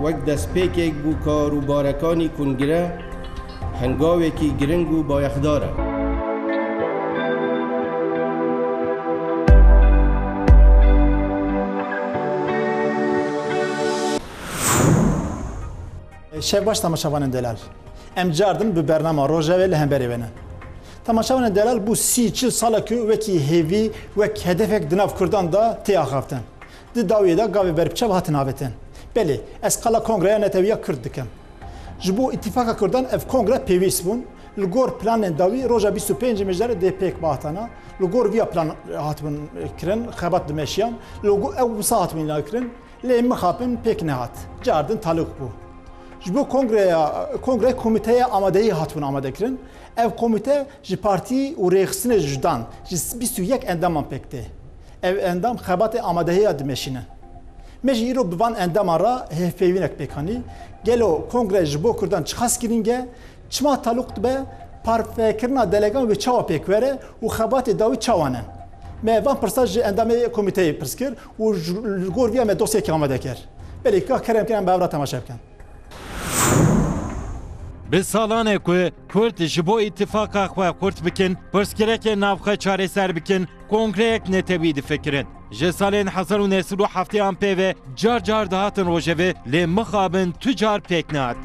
وەک دەستپێکێک بوو کاروبارەکانی کونگرە هەنگاوێکی گرنگ و بایەخدارە. شەفباش تەماشاوانên Delal. Em cardin bi bernama Rojavê li hemberî ve ne. Temaşavanên Delal bu 40 sala ku wekî hêvî wek hedefek di nav Kurdan da tê axaftin. Di dawiyê de gavê berbiçav hatin avêtin. Belê ez qala Kongreya Netewiya Kurd dikim. Ji bo İttifaka Kurdan ev kongre pêwîst bûn li gor planên dawî roja 25 mijdarê dê pêk bahtana li gor vîya plan hatibûn kirin xebat dimeşiyan li gor ew wisa hatibûn kirin lê mixapin pêk nehat. Cardin taluk bû. Ji bo kongre komiteya amadeyî hatibûn amade kirin. Ev komite ji partî û rêxistinê jidan ji 21 endaman pêk tê. Ev endam xebatê amadehiya dimeşîne. Me jî îro bi van endaman ra hevpêvînek pêkanî gelo kongre ji bo Kurdan çiqas kirînge çima taluk dibe parfekirina delegan ve çawa pêk were û xebatê dawî çawan in. Me van pirsa ji endamê komiteyê pirs kir û li gor vîya me dosyekê amade kir. Belê ka kerem kirin bevra temaşe bikin. Bi salanê ku Kurd ji bo îttifaka xwe xurt bikin, pirsgirêkê navxwe çareser bikin, kongreyek netewî difikirin. Ji salên 1970 pêve car car dihatin rojevê lê mixabin tu car pêk nehat.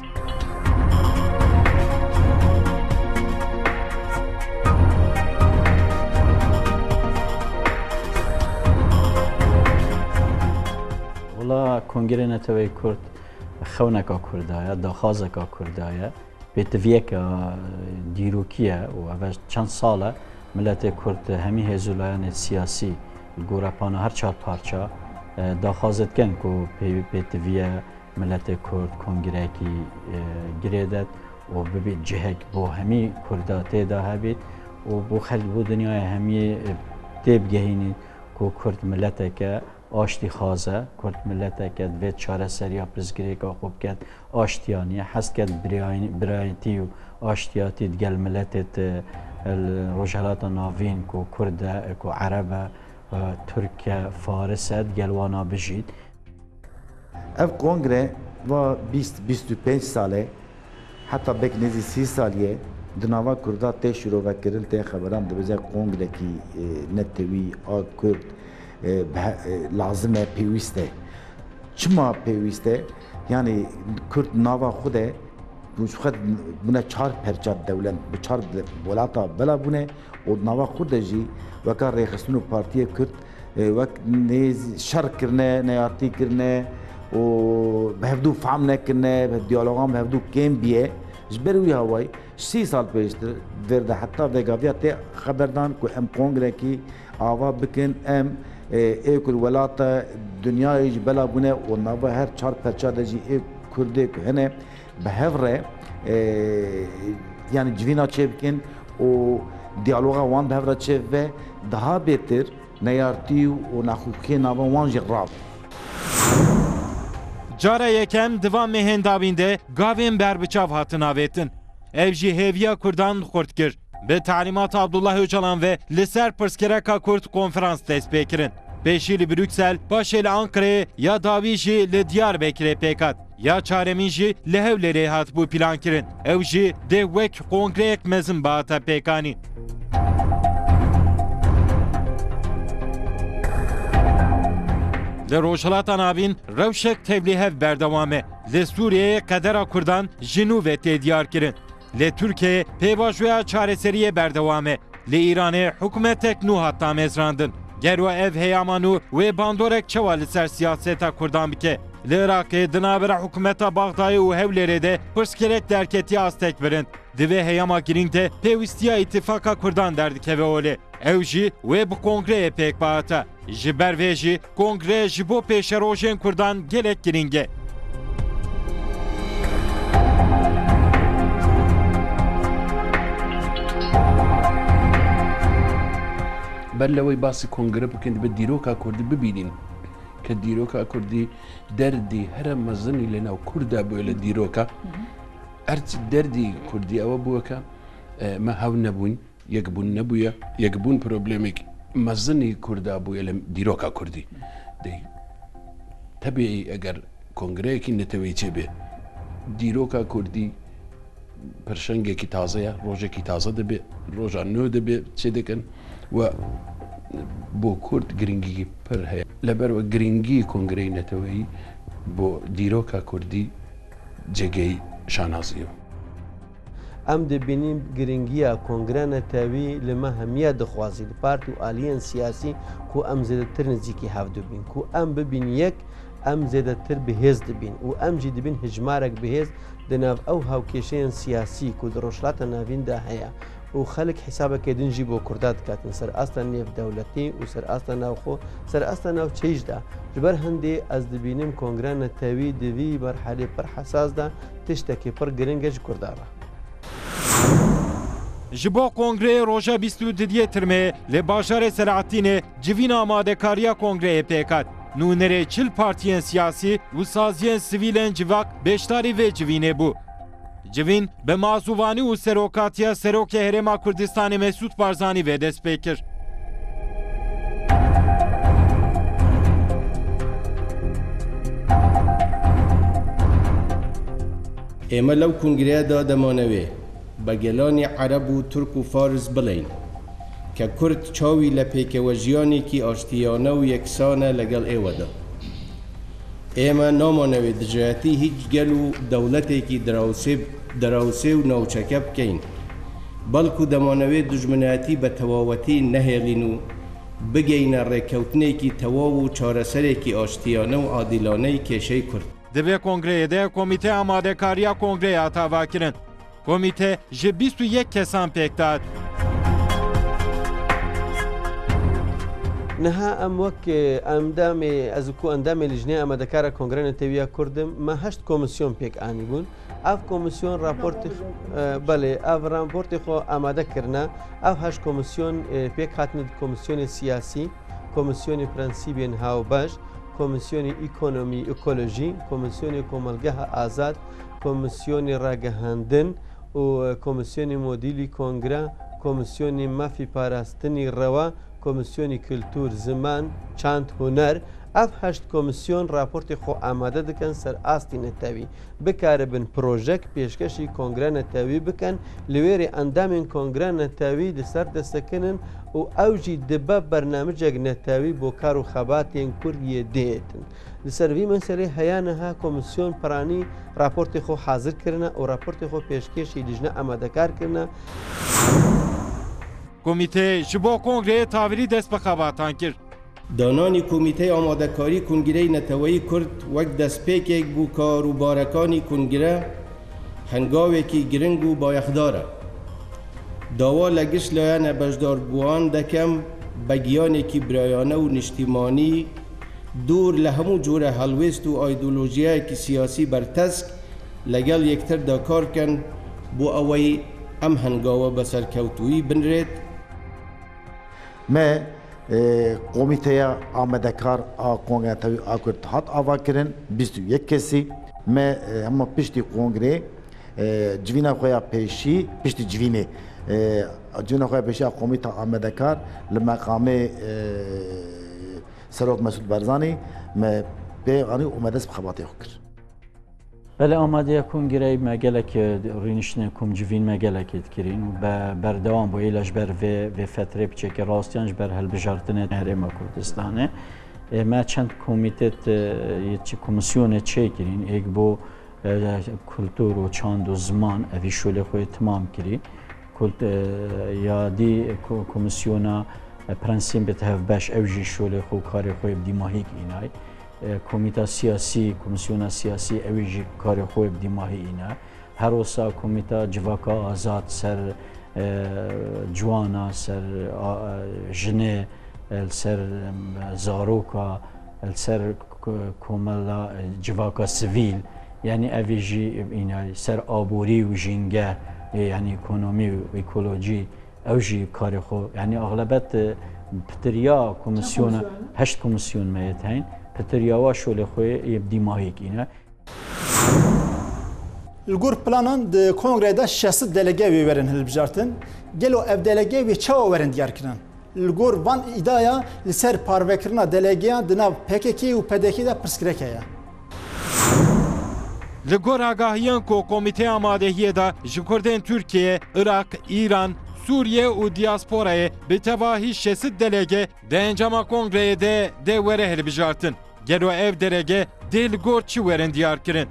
Wala Kongrê Netewê Kurd xewneka Kurdaya, daxwazeka Kurdaya, pêtiviyeka dîrokiye û ev çend sal e miletê Kurd hemî hêzulayanê siyasî gorepana her çar parça daxwazetken ku pêtiviye miletê Kurd kongreyekî girêdet û bibî cihek bo hemî Kurda têda hebît û bo xelk bo dinyaya hemî tê bigehînîn ku Kurd mileteke aştî xaze, Kurd milleteke divê çareseriya pirsgirêka xwe biket aştiyaniye, hest ket birayetî û aştiyatî digel milletê Rojhilata Navîn ku Kurd e, ku Ereb e, Türk e, Faris e digel wana bijît. Ev kongre va 20-25 salê heta bek nêzî 30 saliyê di nava Kurda tê şîrovekirin tê xeberan dibêje kongrekî netewî a Kurd lazım e pêwîst e. Çima pêwîst e? Yani Kurd nava xwe de bune çar perça dewlet bi çar welata bela bune û nava xwe de jî weka rêxistin û partiyê Kurd wek şer kirine, neyartî kirine û bi hevdû fehm nekirine, diyalogan bi hevdû kêm biye ji ber wî hawayî 30 sal pêştir vêrde heta vegaviya tê xeberdan ku em kongrekî ava bikin em êkul welata dünyayê ji bela bûne û nava her çar perça de jî ê Kurdê ku hene bi hev re yani civîna çê bikin û diyaloga wan bi hev re çê ve daha bêtir neyartî û naxwîxiyê nava wan jî rav. Cara yekem divan mehendavîn de gavên berbiçav hatin avêtin. Ev jî hêviya Kurdan xurt kir. Bi talimata Abdullah Öcalan ve li ser pirsgirêka Kurd konferans dest pê kirin. Pêşî li Brüksel, başê li Ankarayê ya dawî jî li Diyarbekirê pêk hat. Ya çaremîn jî li Hewlêrê hatibû plan kirin. Ew jî dê wek kongreyek mezin bihata pêkanîn. Li Rojhilata Navîn rewşek tevlîhev berdewam e. Li Sûriyeyê qedera Kurdan ji nû ve tê diyar kirin. Li Tirkiyeyê pêvajoya çareseriyê berdewam e. Li Îranê hikûmetek nû hat damezrandin. Gero ev heyama nû wê bandorek çawa li ser siyaseta Kurdan bike. Li Iraqê di navbera hikûmeta Baxdayê û Hewlêrê de pirsgirêk derketiya astek birin. Divê heyama girîng de pêwîstiya îttifaka Kurdan derdikeve olê. Ew jî wê bi kongreyê pêk bahata. Ji ber vê jî kongre ji bo pêşerojên Kurdan gelek girîng e. بلوی باسی کنگره بکن به دیروکا کردی ببینین که دیروکا کردی دردی هر مزنی لنا و کرده بویل دیروکا ارت دردی کردی او بوکا ما هاو نبون یک بون پروبلمیک مزنی کرده بویل دیروکا کردی دی طبیعی اگر کۆنگرەیەکی نەتەوەی چێ بێ دیرۆکە کوردی پرشنگێکی تازەیە ڕۆژێکی تازە دەبێت ڕۆژان نوێ دەبێت چێ دەکەن و بۆ کورد گرنگی پر هەیە لەبەرەوە گرنگی کۆنگرەی نەتەوەیی بۆ دیرۆکە کوردی جێگەی شانازیەوە ئەم دەبینیم گرنگیە کۆنگرە نەتەوی لەمە هەمیە دەخوازی پارت و ئالیەن سیاسی کو ئەم زێدەتر نزیکی هەفتوبین کو ئەم ببین یەک ئەم زێدەتر بەهێز دەبین و ئەمجی دەبین هجمارێک بەهێز دەناو ئەو هاوکێشەیەن سیاسی کو دڕۆژلاتە ناویندا هەیە و خەلک حیسابەکە دنجی بۆ کوردات کاتن سەر ئاستا نێف دەوڵەتی و سەر ئاستا ناوخۆ سەر ئاستا ناو چەیشدا لەبەر هەندێ ئەس دەبینیم کۆنگرە نەتەوی دەوی بەرحەلێ پڕ حەساسدا تشتێکی پڕ گرنگەش کورداڕە ji bo kongreyê roja 22 Tirmê li bajarê Selahattinê civîn amadekariya kongreyê pêkat. Nûnerê çil partiyên siyasî û saziyên sivîlên civak beşdarî vê civînê bû. Civîn bi mazûvanî û serokatiya Serokê Herêma Kurdistanê Mesûd Barzanî vê dest pê kir. ئێمە لەو کنگرەیەدا دەمانەوێ بە گەلانی عەرەب و تورک و فارس بڵین کە کورد چاوی لە پێکەوە ژیانێکی ئاشتیانە و یەکسانە لەگەڵ ئێوەدا. ئێمە نامانەوێت دژایەتی هیچ گەل و دەوڵەتێکی دراوسێ و ناوچەکە بکەین، بەڵکو دەمانەوێت دژمنایەتی بە تەواوەتی نەهێڵین و بگەینە ڕێککەوتنێکی تەواو و چارەسەرێکی ئاشتیانە و عادیلانەی کێشەی کورد. Divê kongreyê de komîte amadekariya kongreya tavakirin. Komîte ji 21 kesan pêk dat. نها ئەم وەک ئەمدامێ ئەزکو ئەندامێ لیژنێ ئامادەکارە کۆنگرە نەتەویە کوردم مە هەشت کۆمسیۆن پێک ئانی بوون ئەف کۆمسیۆن راپۆرتی بەڵێ ئەف راپۆرتی خۆ ئامادەکردە ئەو هەشت کۆمسیۆن پێک هاتنت کۆمسیۆنی سیاسی کۆمسیۆنی پرەنسیبێن هاوبەش کۆمسیۆنی ئیکۆنۆمی ئۆکۆلۆژی کۆمسیۆنی کۆمەلگەها ئازاد کۆمسیۆنی ڕاگەهاندن و کۆمسیۆنی مۆدیلی کۆنگرە کۆمسیۆنی مافی پاراستنی ڕەوە کۆمسیۆنی کللتور زمان چاند هوەر ئەف هەشت کۆمسیۆن راپۆرتی خۆ ئامادە دەکەن سەر ئاستی نەتەوی بکارە بن پرۆژەک پێشکەشی کۆنگرە نەتەوی بکەن لەوێرێ ئەندامین کۆنگرە نەتەوی لەسەر دەستەکەنن و ئەوژی دبە بەرنامجێک نەتەوی بۆ کار و خەباتێن کوردیە دێتن لەسەروی مەسەرێ هەیانەها کۆمسیۆن پرانی راپۆرتی خۆ حازرکردە و راپۆرتی خۆ پێشکێشی لیژنە ئامادەکارکردە Komîtê ji bo kongreyê tavîrî dest bi xebatan kir. دانانی کۆمیتەی ئامادەکاری کنگرەی نەتەوەیی کورد وەک دەستپێکێک بوو کاروبارەکانی کنگرە هەنگاوێکی گرنگ و بایەخدارە. داوا لە گشت لایەنە بەشداربووان دەکەم بە گیانێکی برایانە و نیشتیمانی دوور لە هەموو جۆرە هەڵوێست و ئایدۆلۆژیایەکی سیاسی بەرتەسک لەگەڵ یەکتردا کارکەن بۆ ئەوەی ئەم هەنگاوە بەسەرکەوتووی بنرێت. me komîteya amedekar a Kongretewî a Kurd hat avakirin 21 kesî me hema piştî kongrê civîna xwe ya pêşî piştî civînê civîna xwe ya pêşî a komîta amedekar li meqamê Serok Mesûd Barzanî me pê anî û me dest bi xebatê xwe kir. بله آماده کنگره ما گلک رینشن کم جوین ما گلک ادکرین و بردوام با ایلاش بر و فتره بچه که راستیانش بر هل بجارتنه هرما کردستانه ما چند کمیتت یه کمیسیون چه کرین یک بو کلتور و چاند و زمان اوی شوله خوی تمام کری یا دی کمیسیونا پرنسیم بتهف باش اوجی شوله خو کاری خوی بدیماهی اینای کمیته سیاسی کمیسیون سیاسی اویجی کار خوب دیماهی اینه هر وسا کمیته جواکا آزاد سر جوانا سر جنه سر زاروکا سر کوملا جواکا سیویل یعنی اویجی اینه سر آبوری و جنگه یعنی اکونومی و اکولوژی اویجی کار خوب یعنی اغلبیت پتریا کمیسیون 8 کمیسیون میتین پتریاوا شوله خوی یبدی ماهیک اینه. الگور پلانان د کنگره دا 60 دلگه ویرن هلبجارتن گلو اف دلگه وی چاو ورن دیار کرن. الگور وان ایدایا لسر پاروکرنا دلگه دنا PKK و PDK دا پرسکرکه. Li gor agahiyan ku Komîteya Amadehiyê da ji Kurdên Tirkiye, Iraq, İran, Suriye û diasporayê bi tevahî 60 delege di encama kongreyê de were hilbijartin. Gelo ev delege dê li gor çi werin diyarkirin?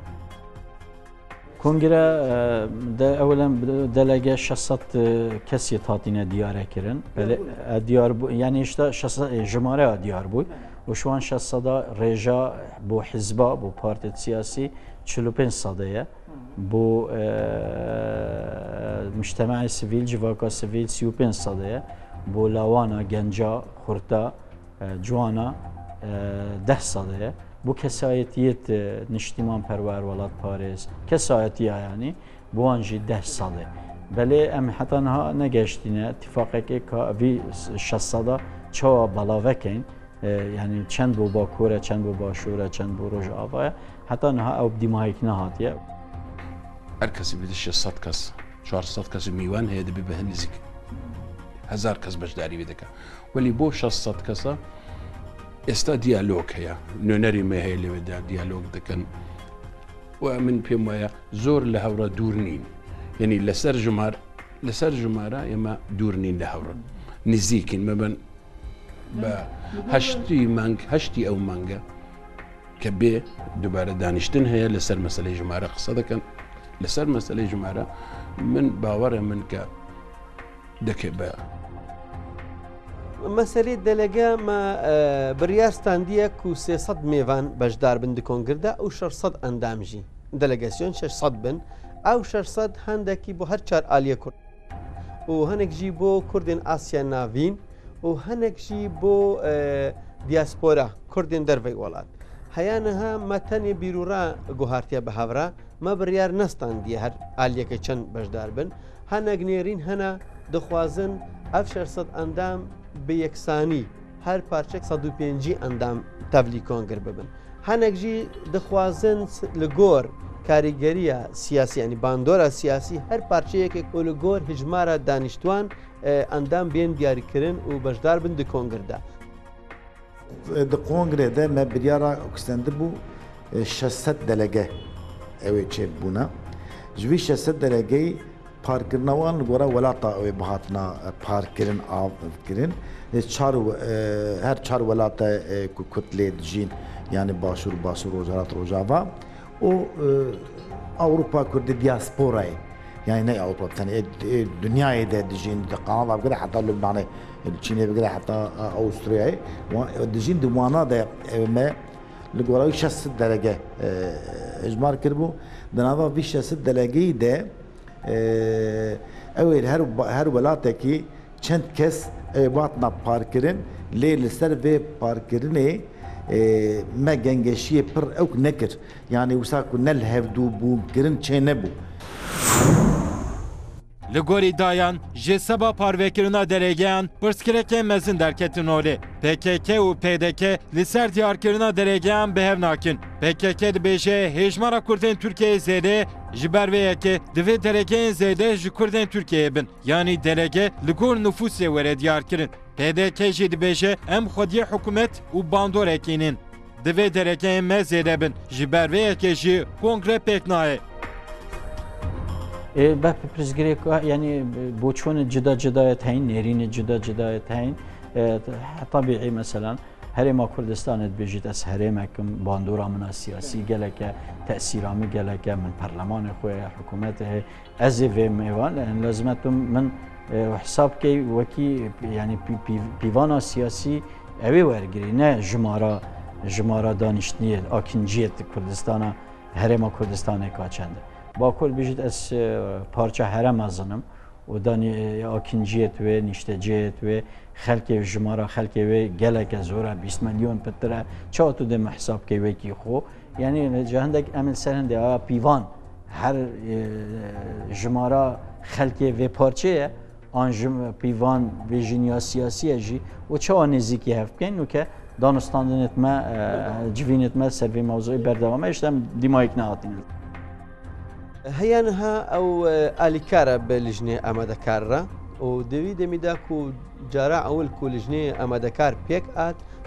کنگره ده اولا دلگه 600 کسی هاتینه دیاره کردن ولی دیار بو یعنی اشتا 600 جماره دیار بود و شوان 600 رجا بو حزبا بو پارتی سیاسی 45 صدایه بو مجتمع سیویل جواکا سیویل 35 صدایه بو لاوانا گنجا خورتا جوانا 10 صدایه bu kesayetiyet niştiman perver velat Paris kesayetiye yani bu anji 10 salı beli em hatta ne geçtiğine ittifakeke ka vi şassada çoğu balavekin yani çend bu bakure çend bu başure çend bu rojava hatta ne ev dimahikne hatiye herkesi bir 600 kas 400 kas miwan hedi bir behnizik 1000 kas bejdari vedeka veli bu 600 kasa ئێستا دیالۆگ هەیە نوێنەری مەهەیە لەوێدا دیالۆگ دەکەن و من پێم وایە زۆر لە هەورە دوور نین یعنی لەسەر ژمارە ئێمە دوور نین لە هەورە نزیکین مەبەن بە هەشتی ئەو مانگە کە بێ دووبارە دانیشتن هەیە لەسەر مەسەلەی ژمارە قسە دەکەن لەسەر مەسەلەی ژمارە من باوەڕە من کە دەکێ بە مەسەلەی دەلەگە بڕیارستاندیە و 300 میێوان بەشدار بن دی کۆنگردا ئەو 600 ئەندامژی دەلەگەسیۆن 600 بن ئەو 600 هەندێکی بۆ هەر چار ئالیە کورد و هەنێکژی بۆ کوردێن ئاسیا ناوین و هەنێکژی بۆ دیاسپۆرا کوردێن دەرڤی وڵات هەیانەها مەتەنێ بیرروڕا گوهارتیە بە هاورا مە بڕیار نەستاندیە هەر ئالیەکە چەند بەشدار بن هەنێک نێرین هەنا دەخوازن ئەف 600 ئەندام بە یەکسانی هەر پارچێک 105 ئەندام تەڤلی کۆنگر ببن هەنێکژی دەخوازن لە گۆر کاریگەریە سیاسی ینی باندۆرە سیاسی هەر پارچەیەکێک و لە گۆر هژمارە دانیشتوان ئەندام بێن دیاریکردن و بەشدار بن دی کۆنگردا di kongrê de me biryara okstendir bû 600 delege ew ê çêbûne ji vî 600 delegeyî parkirina wan li gora welata ew ê bihatina parkirin avkirin her çar welata ku Kurd lê dijîn yani başûr rojarat rojava û Avrupa Kurdî diasporayê yani ne Avrupa tenê dünyayê de dijîn di Kanada bigire heta Lübnanê Çînê bigire heta Avusturyayê dijîn di wana de me li gora 600 delege hejmar kiribû di nava vî 600 delegeyî de ew ê her welatekî çend kes batina parkirin lê li ser vê parkirinê me gengeşiyê pir ew nekir yani wisa ku ne li hevdû bû kirin çê nebû Li gorî dayan ji seba parvekirina delegeyan pirsgirêkên mezin derketin olê. PKK û PDK li ser diyarkirina delegeyan bihev nakin. PKK dibêje hêjmara Kurdên Tirkiyeyê zêde ji ber vê yekê divê delegeyên zêde ji Kurdên Tirkiyeyê bin. Yanî delege li gor nüfusê were diyarkirin. PDK jî dibêje em xwediyê hikûmet û bandorekînin. Divê delegeyên me zêde bin. Ji ber vê yekê jî kongre pêk nayê. به پرسگری یعنی بوچون جدا جدایت هین نرین جدا جدایت هین طبیعی مثلا هرما کردستان بیجید از هرمکم باندورا من سیاسی گلکه تأثیرامی گلکه من پارلمان خوی حکومت از و میوان لازمتم من حساب کی وکی یعنی پیوانا سیاسی اوی ورگری نه جمارا دانشتنی اکنجیت کردستان هرما کردستان کاچنده باکل بیشتر از پارچه هرم ازنم و دانی اکنجیت و نیشتجیت و خلک جمارا خلک و گلک زورا 20 میلیون پتره چه تو دم حساب کی وکی خو یعنی جهندک عمل سرنده پیوان هر جمارا خلک و پارچه آن پیوان و جنیا سیاسی جی و چه نزدیکی هفکن و که دانستاندنت ما جوینت ما سروی موضوعی بردوامه اشتم دیمایک نهاتین هەیانها ئەو ئالیکارە بە لیژنێ ئامادەکارڕە و دەوی دەمیدا و جارا ئەوەل و لیژنێ ئامادەکار پێک ئات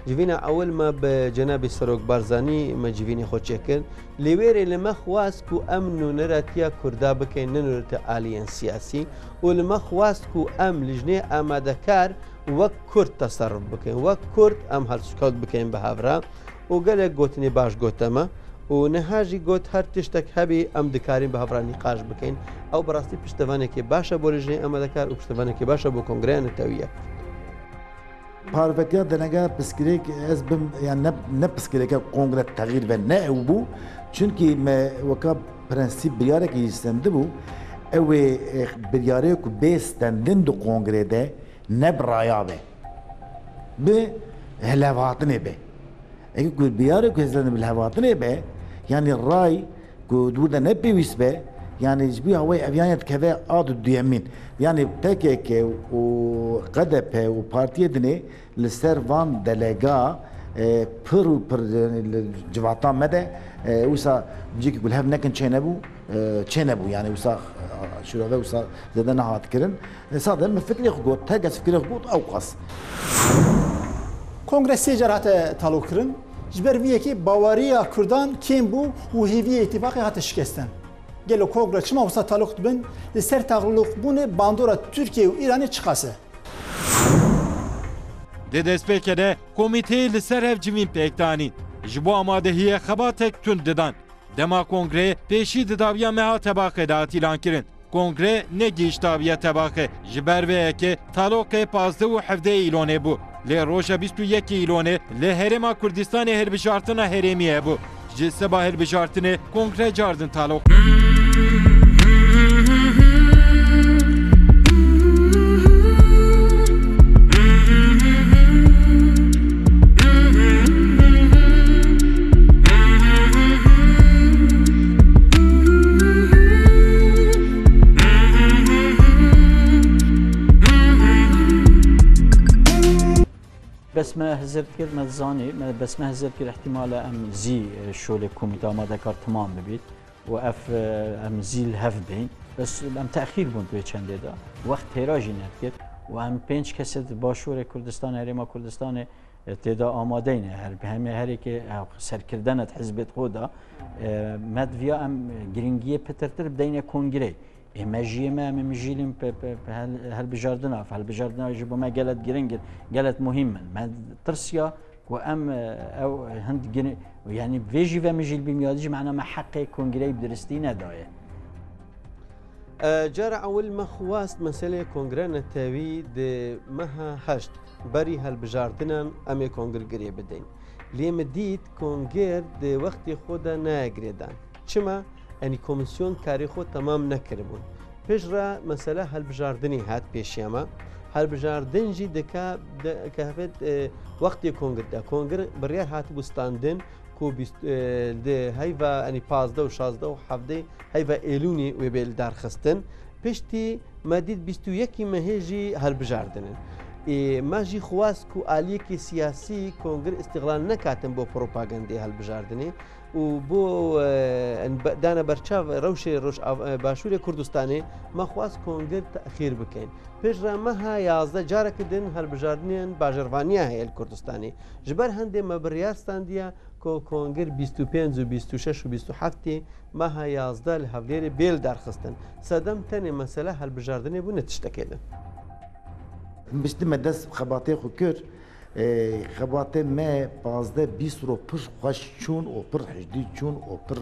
جوینا اول ما به جناب سروک بارزانی ما جوینی خود چکن لیویر لما خواست کو امن نراتیا کردا بکن نرات آلیان سیاسی و لما خواست کو ام لجنه آماده کار وک کرد تصرف بکن وک کرد ام هر سکوت بکن به هفرا و گله گوتنی باش گوتما و نهاجی گوت هر تشتک هبی ام دکارین به هفرا نقاش بکن او براستی پشتوانه که باشه بو لجنه آماده کار و پشتوانه که باشه بو کنگره نتویه پارڤەتیا دەنەگە پسکرێک ئەس بم یان نە پسکرێکە کۆنگرە تەغیر بە نە ئەو بوو چونکی وەکە پرەنسیب بریارێکی ستەندە بوو ئەوێ بریارەیەک و بێ ستەندن دو کۆنگرێدە نەبڕایا بێ بێ هەلاواتنێ بێ ئەگە کو بریارێک و هێزلەنە هەلاواتنێ بێ یانی ڕای کو دوودە نەپێویست بێ يعني جبي هواي أبيانات كذا عادوا ديامين يعني بتاكيك وقدب وبارتي دني للسيرفان دلقا برو بر الجواتان مدى وسا بيجيك يقول هاف نكن تشينبو يعني وسا شو هذا وسا زادنا هات كرن صادق من فكري خقوط تاجس فكري خقوط أو قص کنگره جرات تالو کرن جبر ویکی باوریا کردان کیم بو و هیوی اتفاقی هات شکستن گلو کنگره چما وسا تالو بن لسر تغلق بونه باندورا ترکیه و ایرانی چخاسه دەستپێکەدە کۆمیتەی لەسەر هەفجیمین پێکدانین ji bo amadehiyê xebatek tund didan dema kongrê pêşî di daviya meha tebaqê de hatîlankirin kongrê negihîştaviya tebaqê ji ber vê yekê talokê 15 û 17 îlonê bû lê roja 21 îlonê li Herêma Kurdistanê hilbijartina herêmî hebû ji seba hilbijartinê kongre cardin talok بس ما هزرت كر مزاني بس ما هزرت كر احتمال ام زي شغل كوميتا ما ذكر تمام ببيت واف ام زي الهف بين بس ام تاخير بون تو چند دا وقت تراجي نكر وام 5 كسد باشور كردستان هرما كردستان تدا آمادين هر بهم هر کی سرکردنت حزب خدا مدویا ام گرینگی پترتر بدین کنگره امجی ما مجیلیم هل بجاردنا فهل بجاردنا يجب ما قالت جرينجر قالت مهما ما ترسيا وام او هند يعني فيجي فمجيل بميادج معنا ما حق كونغري بدرستينا دايه جرى اول ما خواست مساله كونغرنا تاوي د مها هشت بري هل بجاردنا ام كونغر جري بدين لي مديت كونغر د وقت خدا ناگردان چما يعني كوميسيون كاري خو تمام نكربون بجرا مسألة هالبجاردني هات بيشيما هالبجاردن جي دكا كهفت وقت كونغر بريار هات بستاندن كو ده هيفا يعني 15 و 16 و 17 هيفا ايلوني وبيل دار خستن بشتي مديد 21 مهجي هالبجاردن ماجي خواست كو آليكي سياسي كونغر استغلال نكاتن بو بروباغاندي هالبجاردني و بو دانا برچاو روشي روش باشور كردستاني ما خواست كونغر تأخير بكين بجرا مها 11 جارك دن هالبجاردنين باجروانيا هي الكردستاني جبر هندي مبرياستان ديا كو كونغر 25 و 26 و 27 مها 11 لهفليري بيل دار خستن صدم تاني مسألة هالبجاردني بو نتشتكيدن مشتی مدرس خباته خو کر خباته ما 15 20 رو پر خوش چون و پر حجدی چون و پر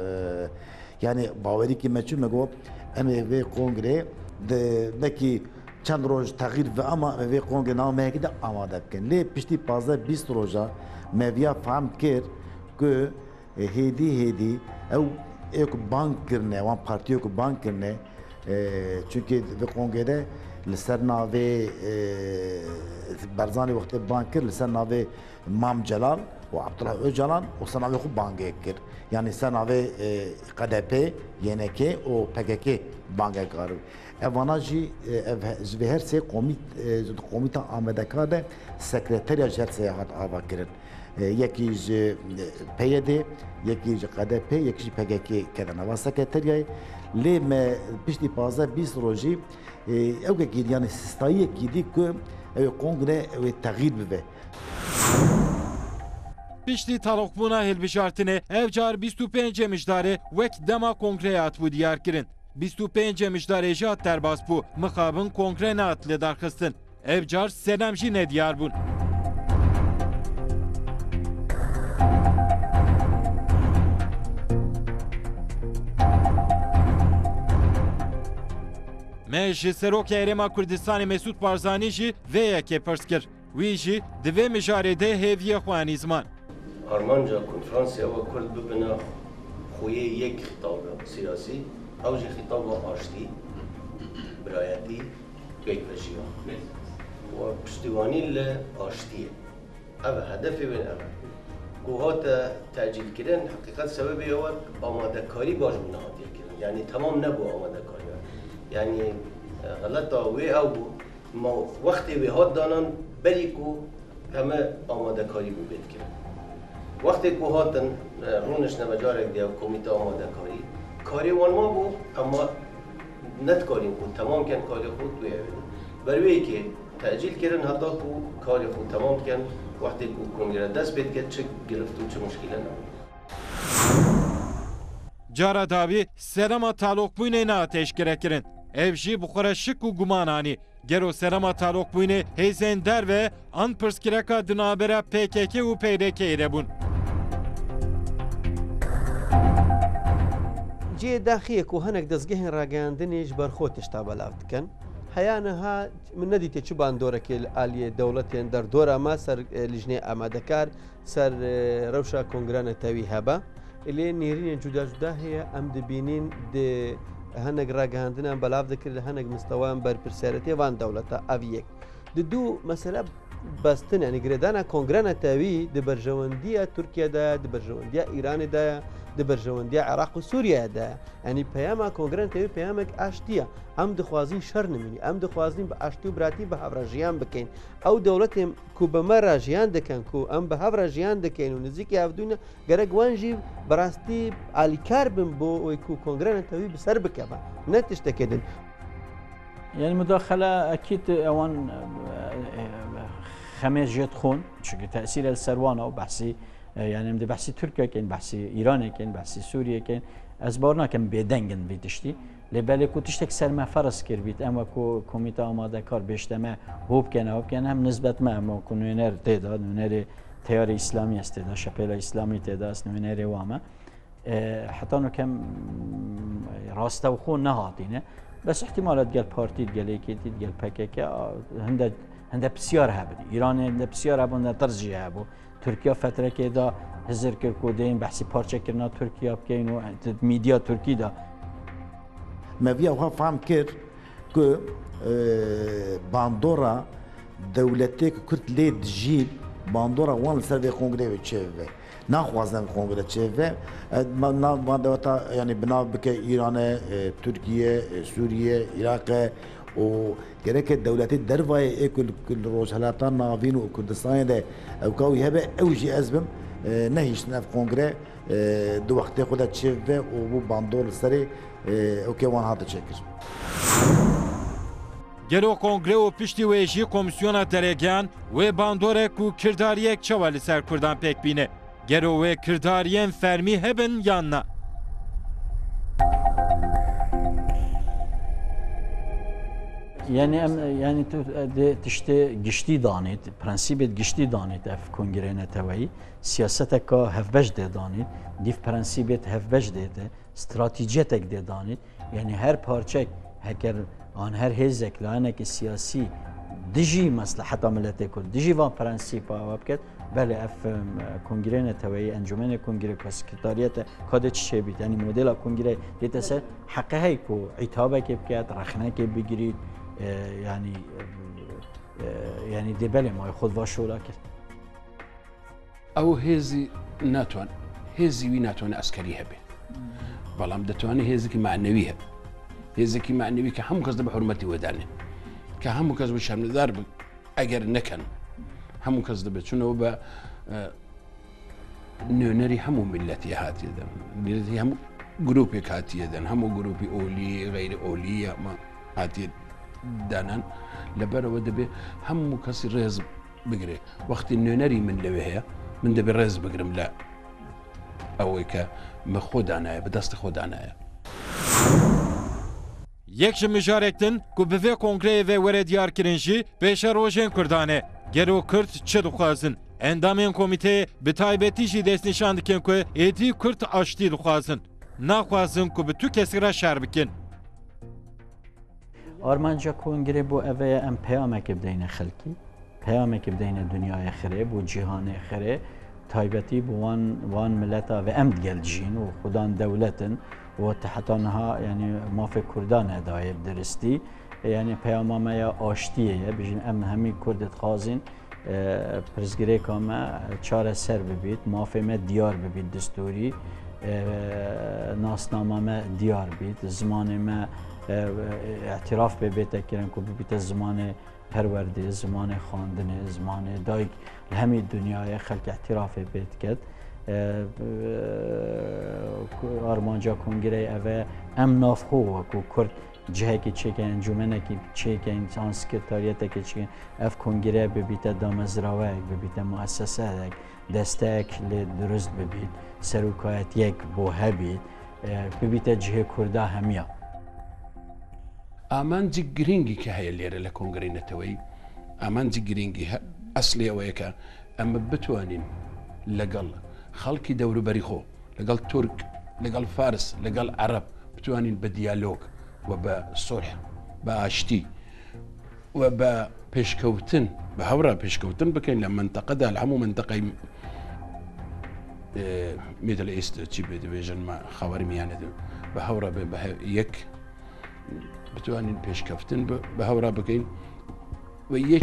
یعنی باوری که ما چون مگو ام وی کنگره دکی چند روز تغییر و اما وی کنگره نامه که آماده کن لی پشتی 15 20 روزا ما ویا فهم کر که هدی او یک بانک کرنه وان پارتیو کو بانک کرنه چونکه وی کنگره لسر ناوی برزانی وقت بانک کرد لسر ناوی مام جلال و عبدالله اوجلان و سر ناوی خوب بانک کرد یعنی سر ناوی قدپی ینکی و پککی بانک کرد اوانا جی به هر سه قومیتا آمده کرده سکرتریا هر سه هات آوا کرد یکی پیده یکی قدپی یکی پککی کردن و سکرتریای لی ما پشتی 15 20 روزی او که يعني سيستايك يديك او كونغري او تغيير ببه پشتی تاڵۆکبوونا هێلبژارتنێ ئەو جار 25 میشدارێ وەک دەما کۆنگرەیات بوو دیارکردن 25 میشدارێژی هات دەرباس بوو مخابن کۆنگرە نات لێدارخستن ئەو جار سێدەم ژی نەدیار بوون. مێژی سەرۆکی هەرێما کوردستانی مەسعود بارزانی ژی vêyekê pirs kir wî jî di vê mijarê de hêviye xwanî ziman. Armanca konferansiya ve Kurd bibina xuyê yek xitaba siyasî ew jî xitaba aştî birayetî pêkvejiya we piştîwanî li aştiyê ev e hedefê wê ev e ku hate tecîlkirin heqîqet sebebê ew amadekarî baş bûna hatiye kirin yani temam nebû amadekarî yani غلطا wê ew bû ma wextê wê hat danan berî ku heme amadekarî bû bê dikirin wextê ku hatin rûnişne carek diye komîte amadekarî karê wan ma bû ama netkarîn ku temam ken karê xwe wê ev ber wê yekê tecîl kirin heta ku karê xwe temam ken wextê ku kongre dest pê dike çi girift û çi muşkîle nebû. Cara davî serema talokbûnê ne ateşkire kirin. Ev jî bi xwe re şik û guman anî. Gero serema talokbûnê hêzên derve an pirskireka di navbera PKK û PDK'ê de bûn. Cê daxiye ku hinek dezgehên ragihandinê ji ber xwe tişta belav dikin. Heya niha min nedîtiye çi bandorekê li aliyê dewletên derdora me ser lijnê amadekar ser rewşa kongre netewî hebe. Lê nêrînên cuda cuda heye em dibînin di hinek ragihandinan belav dikir li hinek mistewan berpirseretê van dewleta ev yek. Di dû mesela bestin yani girêdana kongre netewî di berjewendiya Tirkiye de di berjewendiya Îranê de di berjewendiya Iraq û Sûriye de yani peyama kongre netewî peyamek aştiye em dixwazin şer nimînî em dixwazin bi aştî û biratî bi hevra jiyan bikin ew dewletên ku bi me re jiyan dikin ku em bi hevra jiyan dikin û nizîkî hevdûne gerek wan jî bi rastî alîkar bin bo wê ku kongre netewî bi ser bikeve ne tiştekê din. يعني مداخلة أكيد أوان خمس جيت خون شكل تأثير السروانة وبحثي يعني مدي بحثي تركيا كين بحثي إيران كين بحثي سوريا كين أزبارنا كم بدنجن بيتشتي لبالي كو تشتك سرما فرس كير بيت أما كو كوميتا آماده كار بيشتما هوب كان هم نسبة ما أما كو نوينر تعداد نوينر تيار إسلامي استعداد شبيلة إسلامي تعداد نوينر وامه حتى إنه كم راسته وخون نهاتينه بس احتمالات قال بارتي قال ايكيتي قال PKK هنده بسيار هبن ايران هنده بسيار هبن ترجيح هبو تركيا فتره كده هزر كركودين بحثي بارچه كرنا تركيا بكين و ميديا تركي ده ما فيها وها فهم كر كو باندورا دولتك كرت ليد جيل باندورا وان سر كونغري وتشيفه ناخوازن کنگره چه ما دوتا یعنی بنا بک ایران ترکیه سوریه عراق و گرک دولت دروای کل روزهلاتان ناوین و کردستان ده او کوی هبه اوجی ازبم نهیش نف کنگره دو وقت خود چه و بو باندور سری اوکی وان هات چکر گلو کنگره و پشتی ویژی کمیسیون درگیان و باندوره کو کرداریک چوالی سر کردان پک بینه گرو و کرداریان فرمی هبن یاننا يعني تشتي قشتي دانيت برانسيبت قشتي دانيت اف كونغري نتوي سياستك هف بجد دانيت ديف برانسيبت هف بجد استراتيجيتك دي دانيت يعني هر بارچك هكر ان هر هزك لانك السياسي دجي مصلحه ملتك دجي وان برانسيبا وبكت بله اف کنگره نتوی انجمن کنگره کسکتاریت کادت چه بید یعنی مدل کنگره دیتسه حقه هی کو عتابه که بکات رخنه که بگیرید يعني دي بالي ما ياخذ واشو لكن او هزي ناتوان هزي وي ناتوان عسكري هبه بلام دتواني هزي كي معنويه هزي كي معنوي كهم قصد بحرمتي وداني كهم قصد بشام ضرب اجر نكن هم قصد بشنو با نونري هم ملتي هاتي دم ملتي هم جروبي هاتي دم هم جروبي اولي غير اولي ما هاتي دانان لبر ودبي هم كسر رز بقري وقت النونري من لوهيا من دەبێ ڕێز بگرم لە ئەوەی کە بە خۆدانایە بەدەستی خۆدانایە. یەک ji mijarektin ku bi vê kongreyê ve were diyarkirin jî pêşa rojên Kurdan e. Gero Kurd çi dixwazin? Endamên komîteyê bi taybetî jî destnîşan dikin ku êdî Kurd aştî dixwazin. Naxwazin ku bi tu kesî re şer bikin. Armanca kongrê bû ev ye em peyamekê bideyne xelkî, peyamekê bideyne dünyaya xirê, bû cîhanê xirê, taybetî bû wan mileta ve em digeljîn û xudan dewletin و حتی نها یعنی مافی کردان ادای درستی یعنی پیامه یا آشتیه بجین ام همی کردت خازین پرزگری کامه چاره سر ببید مافی ما دیار ببید دستوری ناسنامه ما دیار بید زمان ما اعتراف ببید کردن که ببید زمان پرورده زمان خواندن زمان دایک همی دنیای خلق اعتراف بید کرد آرمانجا کنگره اوه ام نافخو وکو کرد جهه که چه که انجومنه که چه که انسان سکرتاریته که چه اف کنگره ببیته دامزراوه ببیته مؤسسه دسته لی درست ببید سروکایت یک بوه بید ببیته جهه کرده همیا ئامانجی گرنگی کە هەیە لێرە لە کۆنگرەی نەتەوەی ئامانجی گرنگی ئەسلی ئەوەیە کە ئەمە بتوانین لەگەڵ خەڵکی دەوروبەری خۆ لەگەڵ تورک لەگەڵ فارس لەگەڵ عەرەب بتوانین بە دیالۆگ و بە سۆلح بە ئاشتی و بە پێشکەوتن بە هەورا پێشکەوتن بکەین لە منتەقەدا لە هەموو منتەقەی میدل ئیست چی دەبێژن خاوەری میانەدا بە هەورا بە یەک بتوانین پێشکەوتن بە هەورا بکەین و یەک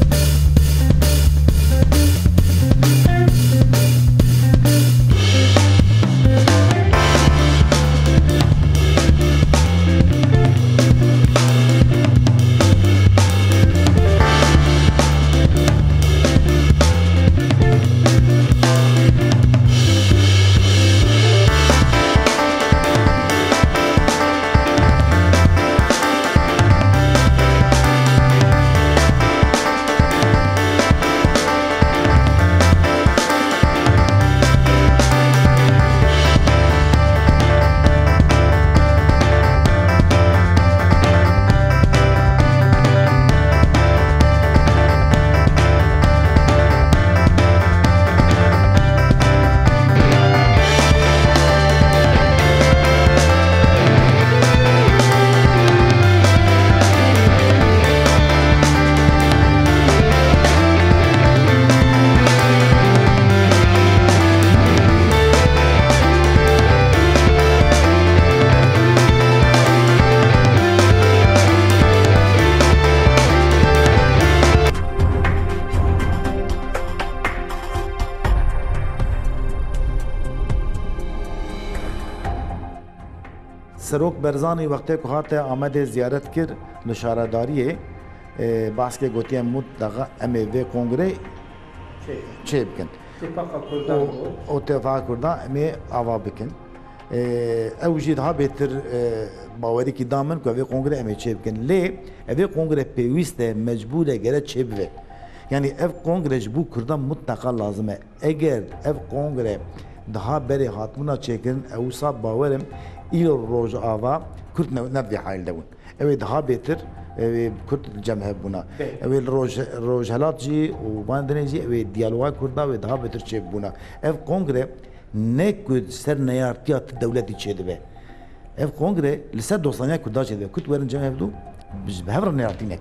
سروک برزانی وقتی که هات آمده زیارت کرد نشارداریه باز که گویی مطلقا امید کنگره چه بکن اتفاق کردن امی آوا بکن اوجید ها بهتر باوری کی دامن که اوی کنگره امی چه بکن لی اوی کنگره پیوسته مجبوره گره چه بوه یعنی اف کنگره جبو کردن مطلقا لازمه اگر اف کنگره daha beri hatmuna çekin evsa bavarım il roj ava Kürt nevdi halde bun. Evet daha beter Kürt cemhe buna. Evet roj halatçı o bandıneci evet diyaloğa kurda ve daha beter çek buna. Ev kongre ne Kürt ser neyartiyat devleti çedi be. Ev kongre lise dostanya kurda çedi. Kürt verin cemhe bu biz behevra neyartinek.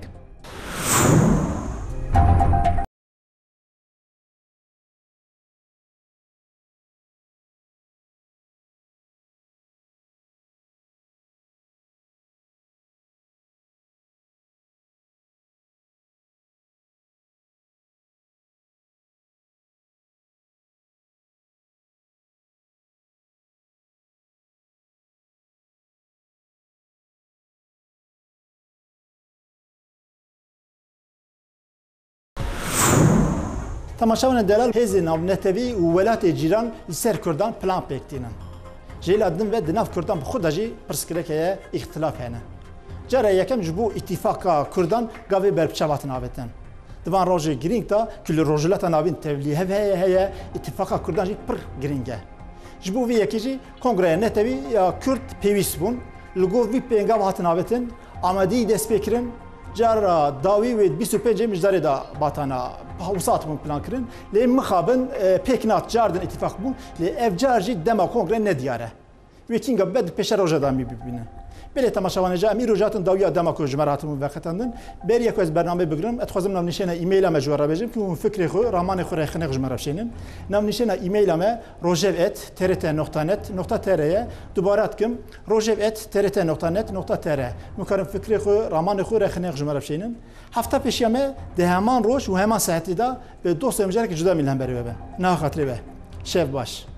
تماشاون دلال هزی ناو نتوی و ولات جیران سر کردان پلان پکتینن. جیل ادن و دناف کردان خود جی پرسکره که اختلاف هنه. جاره یکم جبو اتفاق کردان گاوی برپچوات ناوتن. Divan roje giring da ki li rojilata navîn tevlî heye ittifaka Kurdan jî pir giring e. Ji bo vî yekê jî kongreye netewî ya Kurd pêwîst bûn li gov vî pêngav hatin avêtin amadî destpêkirin cara dawî wê 25 mijdarê da batana hewsat bûn plan kirin lê mixabin pêknat car din ittifak bûn lê ev car jî dema kongre nediyar e. Wêkînga bed pêşa roja da mî bibînin. Belê temaşavanêja em îro jatin dawiya dema ku ji me hatibûn veqetandin beriye ku ez bername bigirim et dixwazim navnîşêna îmeyla me ji we re bêjim ku hûn fikrê xwe ramanê xwe re xineq ji me re bişênin navnîşêna îmeyla me rojev@trt.net.tr ye dubare dikim rojev@trt.net.tr mikarim fikrê xwe ramanê xwe re xineq ji me re bişênin hefta pêşiya me di heman roj û heman saetî da bi dostê min carekê cuda mîl hemberî we be naxatirê be şev baş